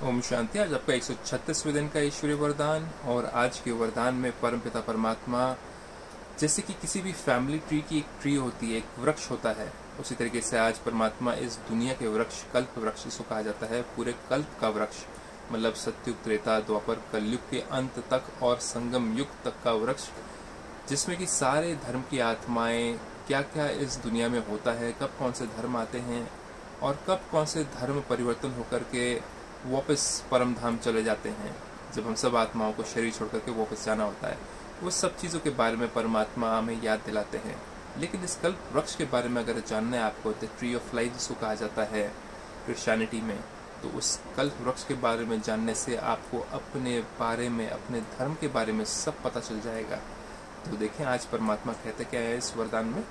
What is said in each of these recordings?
ओम शांति। आज आपका 136वें दिन का ईश्वरीय वरदान। और आज के वरदान में परमपिता परमात्मा, जैसे कि किसी भी फैमिली ट्री की एक ट्री होती है, एक वृक्ष होता है, उसी तरीके से आज परमात्मा इस दुनिया के वृक्ष, कल्प वृक्ष जिसको कहा जाता है, पूरे कल्प का वृक्ष, मतलब सत्युग, त्रेता, द्वापर, कलयुग के अंत तक और संगम युग तक का वृक्ष, जिसमें कि सारे धर्म की आत्माएं, क्या क्या इस दुनिया में होता है, कब कौन से धर्म आते हैं और कब कौन से धर्म परिवर्तन होकर के वापस परम धाम चले जाते हैं, जब हम सब आत्माओं को शरीर छोड़ करके वापस जाना होता है, वो सब चीज़ों के बारे में परमात्मा हमें याद दिलाते हैं। लेकिन इस कल्प वृक्ष के बारे में अगर जानना है आपको, द ट्री ऑफ लाइफ जिसको कहा जाता है क्रिश्चियनिटी में, तो उस कल्प वृक्ष के बारे में जानने से आपको अपने बारे में, अपने धर्म के बारे में सब पता चल जाएगा। तो देखें आज परमात्मा कहते क्या है इस वरदान में।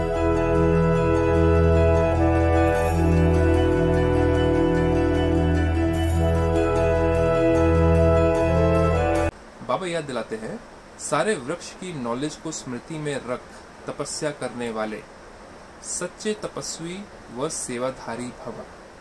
बाबा याद दिलाते हैं, सारे वृक्ष की नॉलेज को स्मृति में रख तपस्या करने वाले सच्चे तपस्वी व सेवाधारी भव।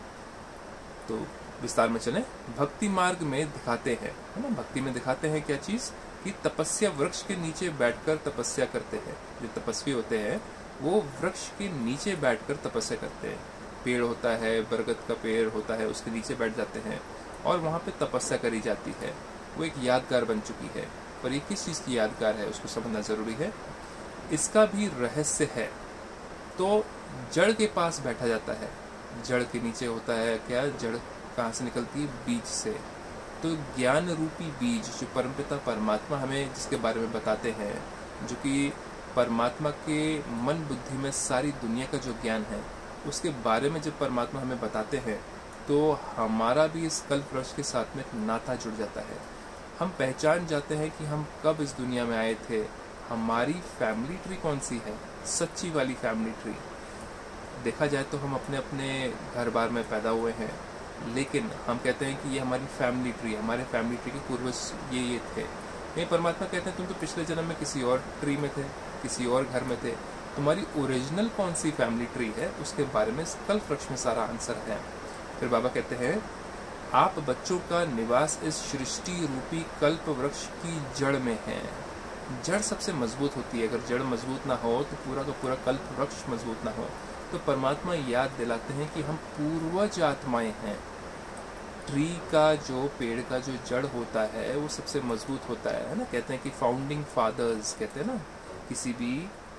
तो विस्तार में चलें। भक्ति मार्ग में दिखाते हैं, है ना, भक्ति में दिखाते हैं क्या चीज, कि तपस्या वृक्ष के नीचे बैठकर तपस्या करते हैं। जो तपस्वी होते हैं वो वृक्ष के नीचे बैठकर तपस्या करते हैं। पेड़ होता है, बरगद का पेड़ होता है, उसके नीचे बैठ जाते हैं और वहां पे तपस्या करी जाती है। वो एक यादगार बन चुकी है, पर ये किस चीज़ की यादगार है उसको समझना ज़रूरी है। इसका भी रहस्य है। तो जड़ के पास बैठा जाता है। जड़ के नीचे होता है क्या, जड़ कहाँ से निकलती है, बीज से। तो ज्ञान रूपी बीज जो परमपिता परमात्मा हमें जिसके बारे में बताते हैं, जो कि परमात्मा के मन बुद्धि में सारी दुनिया का जो ज्ञान है, उसके बारे में जब परमात्मा हमें बताते हैं तो हमारा भी इस कल्प वृक्ष के साथ में एक नाता जुड़ जाता है। हम पहचान जाते हैं कि हम कब इस दुनिया में आए थे, हमारी फैमिली ट्री कौन सी है, सच्ची वाली फैमिली ट्री। देखा जाए तो हम अपने अपने घर बार में पैदा हुए हैं, लेकिन हम कहते हैं कि ये हमारी फैमिली ट्री, हमारे फैमिली ट्री के पूर्वज ये थे। ये परमात्मा कहते हैं तुम तो पिछले जन्म में किसी और ट्री में थे, किसी और घर में थे। तुम्हारी ओरिजिनल कौन सी फैमिली ट्री है, उसके बारे में कल्प वृक्ष में सारा आंसर है। फिर बाबा कहते हैं, आप बच्चों का निवास इस सृष्टि रूपी कल्प वृक्ष की जड़ में है। जड़ सबसे मजबूत होती है। अगर जड़ मजबूत ना हो तो पूरा का पूरा कल्प वृक्ष मजबूत ना हो। तो परमात्मा याद दिलाते हैं कि हम पूर्वज आत्माएं हैं। ट्री का जो, पेड़ का जो जड़ होता है वो सबसे मजबूत होता है ना। कहते हैं कि फाउंडिंग फादर्स, कहते हैं ना किसी भी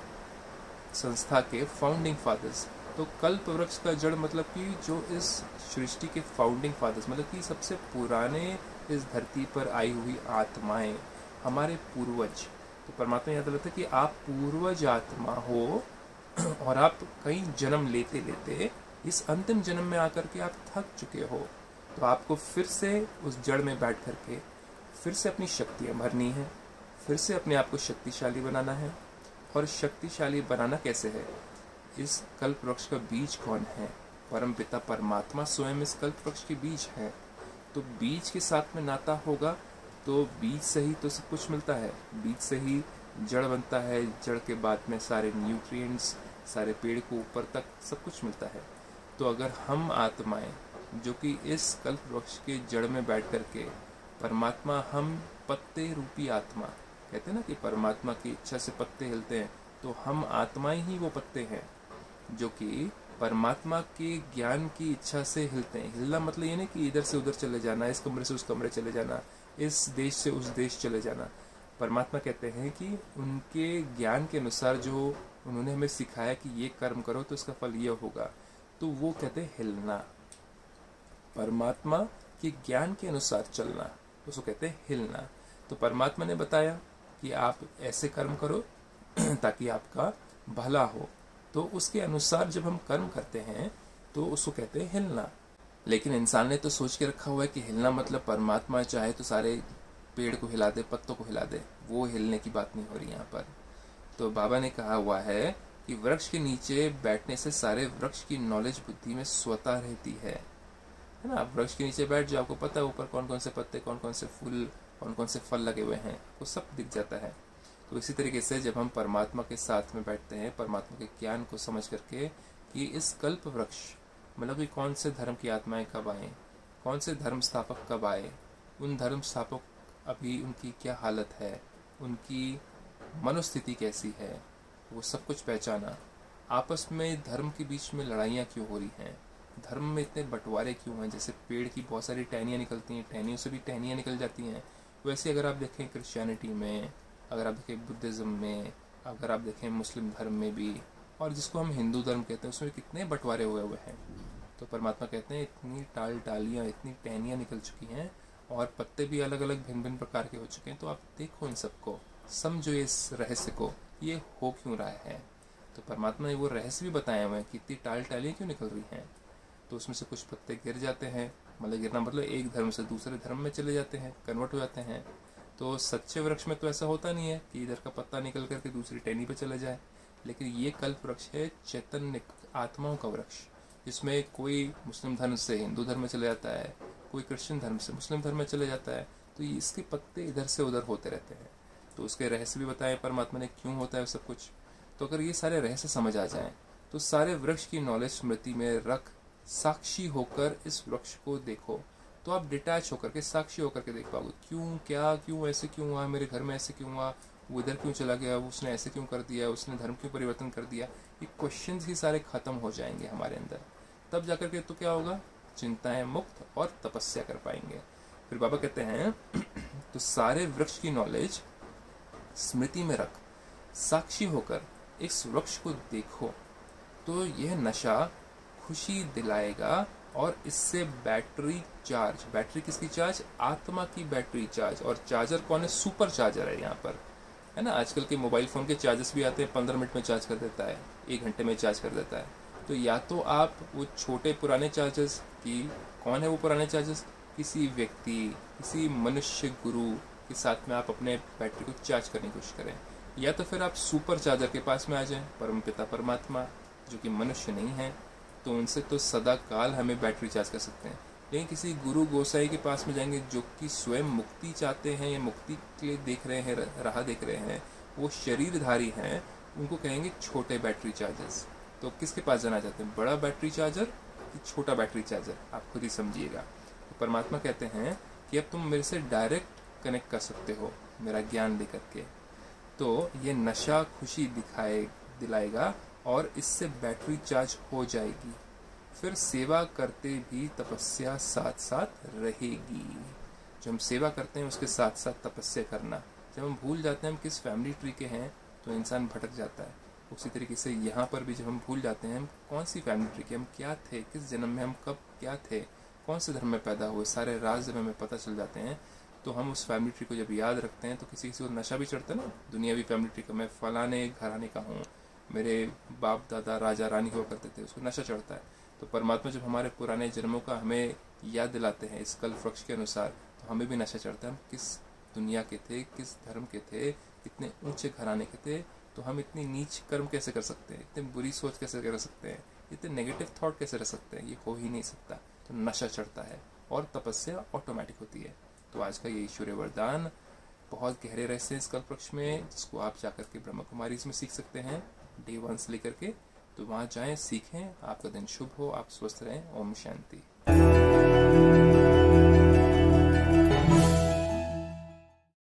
संस्था के फाउंडिंग फादर्स। तो कल्प वृक्ष का जड़ मतलब कि जो इस सृष्टि के फाउंडिंग फादर्स, मतलब कि सबसे पुराने इस धरती पर आई हुई आत्माएं, हमारे पूर्वज। तो परमात्मा याद दिलाता है कि आप पूर्वज आत्मा हो और आप कई जन्म लेते लेते इस अंतिम जन्म में आकर के आप थक चुके हो। तो आपको फिर से उस जड़ में बैठ करके फिर से अपनी शक्तियाँ भरनी है, फिर से अपने आप को शक्तिशाली बनाना है। और शक्तिशाली बनाना कैसे है, इस कल्प वृक्ष का बीज कौन है, परमपिता परमात्मा स्वयं इस कल्प वृक्ष के बीज है। तो बीज के साथ में नाता होगा तो बीज से ही तो सब कुछ मिलता है, बीज से ही जड़ बनता है, जड़ के बाद में सारे न्यूट्रिएंट्स, सारे पेड़ को ऊपर तक सब कुछ मिलता है। तो अगर हम आत्माएं जो कि इस कल्प वृक्ष के जड़ में बैठ करके, परमात्मा, हम पत्ते रूपी आत्मा, कहते हैं ना कि परमात्मा की इच्छा से पत्ते हिलते हैं, तो हम आत्माएं ही वो पत्ते हैं जो कि परमात्मा के ज्ञान की इच्छा से हिलते हैं। हिलना मतलब ये नहीं कि इधर से उधर चले जाना, इस कमरे से उस कमरे चले जाना, इस देश से उस देश चले जाना। परमात्मा कहते हैं कि उनके ज्ञान के अनुसार जो उन्होंने हमें सिखाया कि ये कर्म करो तो इसका फल ये होगा, तो वो कहते हैं हिलना। परमात्मा के ज्ञान के अनुसार चलना, उसको कहते हैं हिलना। तो परमात्मा ने बताया कि आप ऐसे कर्म करो ताकि आपका भला हो, तो उसके अनुसार जब हम कर्म करते हैं तो उसको कहते हैं हिलना। लेकिन इंसान ने तो सोच के रखा हुआ है कि हिलना मतलब परमात्मा चाहे तो सारे पेड़ को हिला दे, पत्तों को हिला दे। वो हिलने की बात नहीं हो रही यहाँ पर। तो बाबा ने कहा हुआ है कि वृक्ष के नीचे बैठने से सारे वृक्ष की नॉलेज बुद्धि में स्वतः रहती है ना। आप वृक्ष के नीचे बैठ जाओ, आपको पता है ऊपर कौन कौन से पत्ते, कौन कौन से फूल, कौन कौन से फल लगे हुए हैं, वो सब दिख जाता है। तो इसी तरीके से जब हम परमात्मा के साथ में बैठते हैं, परमात्मा के ज्ञान को समझ करके कि इस कल्प वृक्ष, मतलब कि कौन से धर्म की आत्माएं कब आए, कौन से धर्म स्थापक कब आए, उन धर्म स्थापक अभी उनकी क्या हालत है, उनकी मनोस्थिति कैसी है, वो सब कुछ पहचाना। आपस में धर्म के बीच में लड़ाइयाँ क्यों हो रही हैं, धर्म में इतने बंटवारे क्यों हैं। जैसे पेड़ की बहुत सारी टहनियाँ निकलती हैं, टहनियों से भी टहनियाँ निकल जाती हैं, वैसे अगर आप देखें क्रिश्चियनिटी में, अगर आप देखें बुद्धिज़्म में, अगर आप देखें मुस्लिम धर्म में भी, और जिसको हम हिंदू धर्म कहते हैं उसमें कितने बंटवारे हुए हुए हैं। तो परमात्मा कहते हैं इतनी टालियाँ, इतनी टहनियाँ निकल चुकी हैं और पत्ते भी अलग अलग भिन्न भिन्न प्रकार के हो चुके हैं। तो आप देखो इन सबको, समझो इस रहस्य को, ये हो क्यों रहा है। तो परमात्मा ने वो रहस्य भी बताए हुए हैं कि इतनी टालियाँ क्यों निकल रही हैं। तो उसमें से कुछ पत्ते गिर जाते हैं, मतलब गिरना मतलब एक धर्म से दूसरे धर्म में चले जाते हैं, कन्वर्ट हो जाते हैं। तो सच्चे वृक्ष में तो ऐसा होता नहीं है कि इधर का पत्ता निकल करके दूसरी टहनी पे चला जाए, लेकिन ये कल्प वृक्ष है चैतन्य आत्माओं का वृक्ष, जिसमें कोई मुस्लिम धर्म से हिंदू धर्म में चले जाता है, कोई क्रिश्चियन धर्म से मुस्लिम धर्म में चले जाता है। तो इसके पत्ते इधर से उधर होते रहते हैं। तो उसके रहस्य भी बताए परमात्मा ने क्यों होता है सब कुछ। तो अगर ये सारे रहस्य समझ आ जाएं तो सारे वृक्ष की नॉलेज स्मृति में रख साक्षी होकर इस वृक्ष को देखो, तो आप डिटैच होकर के साक्षी होकर के देख पाओगे क्यों, क्या, क्यों, ऐसे क्यों हुआ, मेरे घर में ऐसे क्यों हुआ, वो इधर क्यों चला गया, उसने ऐसे क्यों कर दिया, उसने धर्म क्यों परिवर्तन कर दिया। ये क्वेश्चंस ही सारे खत्म हो जाएंगे हमारे अंदर। तब जाकर के तो क्या होगा, चिंताएं मुक्त और तपस्या कर पाएंगे। फिर बाबा कहते हैं तो सारे वृक्ष की नॉलेज स्मृति में रख साक्षी होकर इस वृक्ष को देखो, तो यह नशा खुशी दिलाएगा और इससे बैटरी चार्ज, बैटरी किसकी चार्ज, आत्मा की बैटरी चार्ज। और चार्जर कौन है, सुपर चार्जर है यहाँ पर, है ना। आजकल के मोबाइल फ़ोन के चार्जर्स भी आते हैं, 15 मिनट में चार्ज कर देता है, 1 घंटे में चार्ज कर देता है। तो या तो आप वो छोटे पुराने चार्जर्स की, कौन है वो पुराने चार्जर्स, किसी व्यक्ति, किसी मनुष्य गुरु के साथ में आप अपने बैटरी को चार्ज करने की कोशिश करें, या तो फिर आप सुपर चार्जर के पास में आ जाएं, परमपिता परमात्मा जो कि मनुष्य नहीं है, तो उनसे तो सदा काल हमें बैटरी चार्ज कर सकते हैं। लेकिन किसी गुरु गोसाई के पास में जाएंगे जो कि स्वयं मुक्ति चाहते हैं या मुक्ति के लिए देख रहे हैं, राह देख रहे हैं, वो शरीरधारी हैं, उनको कहेंगे छोटे बैटरी चार्जर्स। तो किसके पास जाना चाहते हैं, बड़ा बैटरी चार्जर कि छोटा बैटरी चार्जर, आप खुद ही समझिएगा। तो परमात्मा कहते हैं कि अब तुम मेरे से डायरेक्ट कनेक्ट कर सकते हो मेरा ज्ञान लेकर के, तो ये नशा खुशी दिलाएगा और इससे बैटरी चार्ज हो जाएगी। फिर सेवा करते भी तपस्या साथ साथ रहेगी। जो हम सेवा करते हैं उसके साथ साथ तपस्या करना। जब हम भूल जाते हैं हम किस फैमिली ट्री के हैं तो इंसान भटक जाता है। उसी तरीके से यहाँ पर भी जब हम भूल जाते हैं हम कौन सी फैमिली ट्री के, हम क्या थे, किस जन्म में हम कब क्या थे, कौन से धर्म में पैदा हुए, सारे राज जब हमें पता चल जाते हैं, तो हम उस फैमिली ट्री को जब याद रखते हैं तो किसी किसी को नशा भी चढ़ता है ना, दुनियावी फैमिली ट्री का, मैं फलाने घराने का हूँ, मेरे बाप दादा राजा रानी हुआ करते थे, उसको नशा चढ़ता है। तो परमात्मा जब हमारे पुराने जन्मों का हमें याद दिलाते हैं इस कल्प वृक्ष के अनुसार, तो हमें भी नशा चढ़ता है, हम किस दुनिया के थे, किस धर्म के थे, कितने ऊंचे घराने के थे, तो हम इतनी नीच कर्म कैसे कर सकते हैं, इतनी बुरी सोच कैसे कर सकते हैं, इतने नेगेटिव थॉट कैसे रख सकते हैं, ये हो ही नहीं सकता। तो नशा चढ़ता है और तपस्या ऑटोमेटिक होती है। तो आज का ये ईश्वरीय वरदान बहुत गहरे रहस्य इस कल्प वृक्ष में, जिसको आप जाकर के ब्रह्म कुमारी में सीख सकते हैं डे 1 से लेकर के। तो वहाँ जाएं, सीखें। आपका दिन शुभ हो, आप स्वस्थ रहें। ओम शांति।